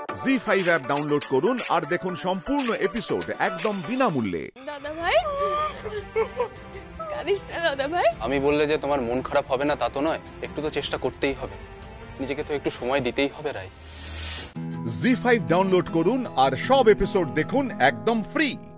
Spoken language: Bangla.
জি5 অ্যাপ ডাউনলোড করুন আর দেখুন সম্পূর্ণ এপিসোড একদম বিনামূল্যে। দাদা ভাই, কাঁদিস না দাদা ভাই। আমি বললে যে তোমার মন খারাপ হবে না তা তো নয়, একটু তো চেষ্টা করতেই হবে, নিজেকে তো একটু সময় দিতেই হবে রাই। জি5 ডাউনলোড করুন আর সব এপিসোড দেখুন একদম ফ্রি।